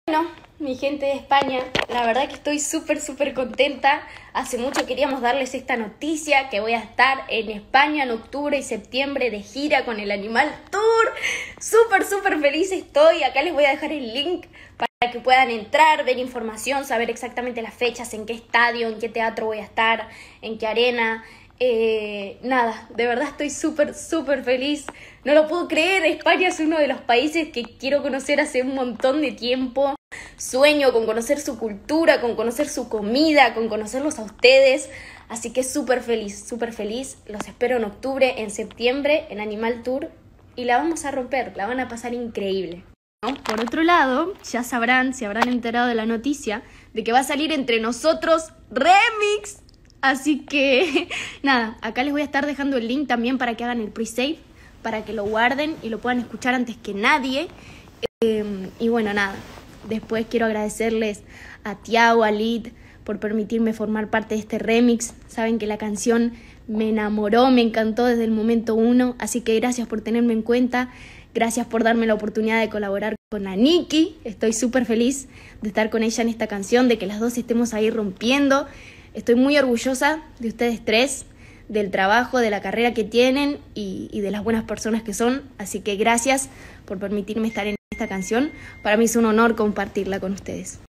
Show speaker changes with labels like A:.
A: Bueno, mi gente de España, la verdad que estoy súper contenta. Hace mucho queríamos darles esta noticia, que voy a estar en España en octubre y septiembre de gira con el Animal Tour. Súper feliz estoy. Acá les voy a dejar el link para que puedan entrar, ver información, saber exactamente las fechas, en qué estadio, en qué teatro voy a estar, en qué arena. Nada, de verdad estoy súper feliz. No lo puedo creer, España es uno de los países que quiero conocer hace un montón de tiempo. Sueño con conocer su cultura, con conocer su comida, con conocerlos a ustedes. Así que súper feliz. Los espero en octubre, en septiembre, en Animal Tour. Y la vamos a romper, la van a pasar increíble. Por otro lado, ya sabrán, se habrán enterado de la noticia de que va a salir Entre Nosotros Remix. Así que, nada, acá les voy a estar dejando el link también para que hagan el pre-save, para que lo guarden y lo puedan escuchar antes que nadie. Y bueno, nada, después quiero agradecerles a Tiago, a Lid, por permitirme formar parte de este remix. Saben que la canción me enamoró, me encantó desde el momento uno, así que gracias por tenerme en cuenta. Gracias por darme la oportunidad de colaborar con Aniki. Estoy súper feliz de estar con ella en esta canción, de que las dos estemos ahí rompiendo. Estoy muy orgullosa de ustedes tres, del trabajo, de la carrera que tienen y de las buenas personas que son. Así que gracias por permitirme estar en esta canción. Para mí es un honor compartirla con ustedes.